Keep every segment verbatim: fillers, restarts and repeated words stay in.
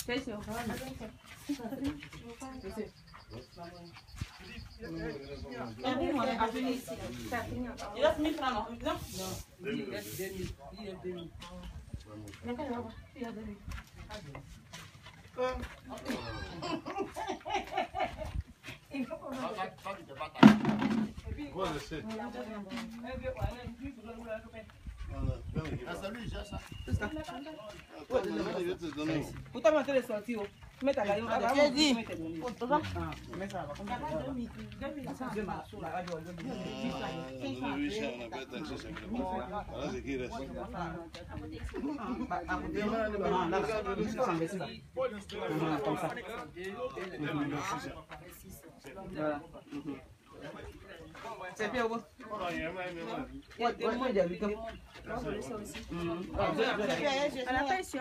C'est sûr. Il reste mille francs, non? Non. Il reste deux mille. Il reste deux mille. Il reste deux mille. Quoi, je sais. Ah, salut, j'ai ça. Vous t'avez monté les sorties. Mets ta gagne. J'ai dit. Mets ça. Deux marches sur la radio. Voilà. C'est bien, vous. Ouais, moi, j'ai vu. À la passion.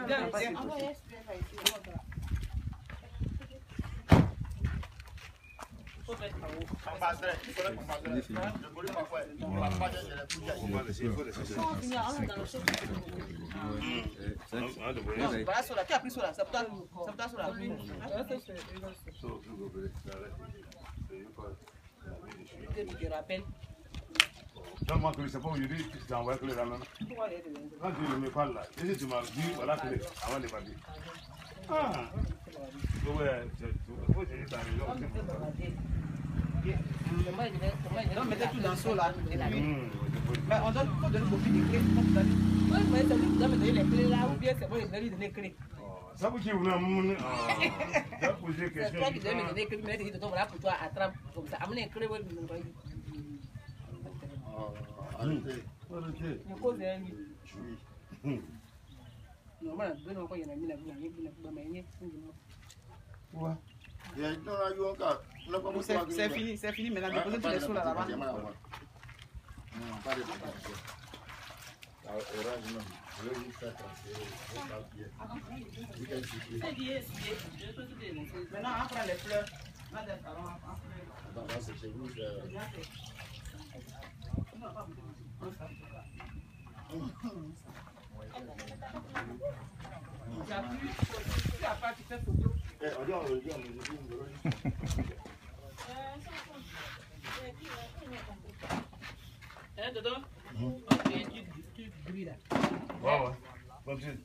Voilà, sur la qui a pris sur la, ça peut être sur la. Je te rappelle. Non, moi, je ne sais pas où il dit, tu t'es envoyé que les rames. Quand tu ne me parles là, et si tu m'as dit, voilà, que les avant de parler. Ah, ouais, il faut que tu t'en Non, mettez tout dans le seau là. Mais on donne, faut donner beaucoup de clés. Oui, mais c'est lui qui doit me donner les clés là, ou bien c'est moi qui dois lui donner les clés. Ça vous qui vous l'a mon. Ça poser question. C'est toi qui dois me donner les clés, mais tu dois voilà pour toi, attrape comme ça. Amenez les clés, oui, vous me Arrêtez. Arrêtez. Je cause un livre. Non, voilà, je ne vois pas, il y en a mis la vie, il y a mis la vie. C'est fini, c'est fini. Maintenant, déposez tous les sous là-bas. Non, pas de orange, non. Je vais vous faire transférer. Maintenant, on prend les fleurs. C'est chez vous. Tu as plus, tu as pas, tu fais photo. Eh, regarde, regarde, regarde. Hein, dedans? Ok, tu grilles là. Ouais, ouais. Continue.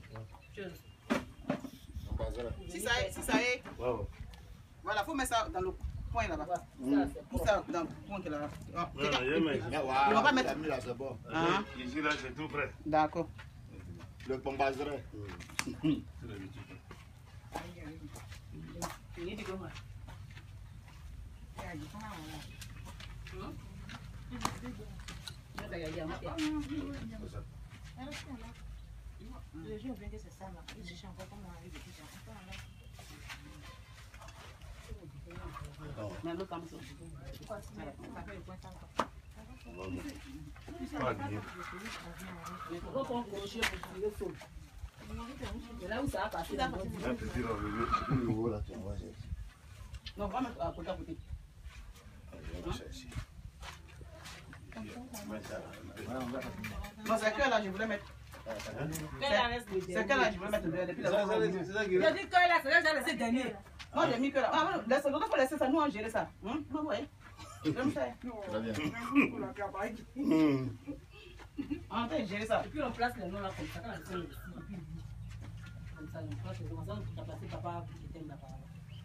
Si ça est, si ça est. Ouais, ouais. Voilà, il faut mettre ça dans le coin là-bas. Tout ça dans le coin là-bas. Non, non, il y a mais. On va pas mettre. C'est bon. Ah. Ici, là, c'est tout prêt. D'accord. Le pombazerai. Fini de comment? Le jour où c'est ça, je cherche encore comment arriver. Mais l'autre comme ça. Pas bien. Là où ça a passé, Là, tu tires le nouveau, là, tu envoies. non, on va mettre à côté à côté. Non, c'est que là, je voulais mettre. C'est que là, je voulais mettre depuis la fois. Je dis que là, c'est là, j'ai laissé gagner. Moi, j'ai mis que là. Ah, non, laisse, il faut laisser ça, nous, on gère ça. Hum? Non, ouais. Comme ça. Très bien. On peut gérer ça. Et puis on place les noms là comme ça, quand on fait le comme ça, on place les noms, on a placé papa, qui t'aime là-bas.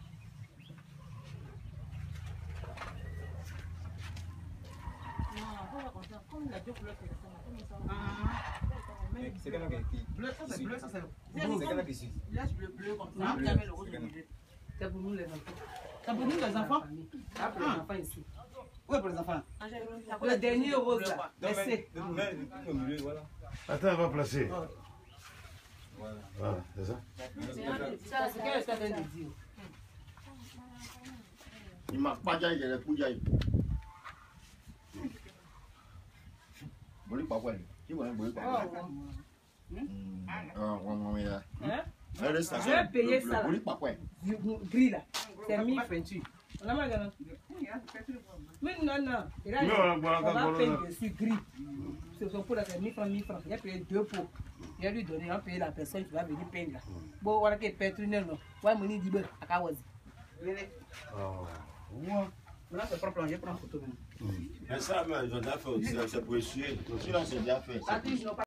Non, on va comme ça, comme la deux couleurs, c'est ça. C'est quel qui Bleu, ça c'est bleu, ça c'est c'est quel qui suit. laisse bleu, bleu comme ça. Il y avait le rose de bleu. C'est pour nous les enfants. C'est pour nous les enfants? Ah, pour les enfants ici. Oui, pour les enfants. Le dernier rose là. Laissez. Attends, on va placer. Voilà, c'est ça. Ça, c'est qu'elle est en train de dire. Il m'a pas dit qu'il y a les pouilles. Boleh apa ni? Cuba boleh apa? Ah, on va là. Je vais payer ça. Boleh apa? Gris là. C'est mille francs. On a mal à mais non, non. Il a Non, bon, on va bon, payer bon. dessus gris. C'est son pot là, c'est mille francs, mille francs. Il a payé deux pots. Il a lui donné, il a payé la personne qui va venir peindre là. Bon, on a qu'à payer tout le monde. Ouais, mon dit, ben, à Kawazi. Oh, moi. Là, c'est propre, je prends photo. Mais ça, mais ils ont déjà fait aussi, c'est pour essuyer. Sinon, c'est déjà fait.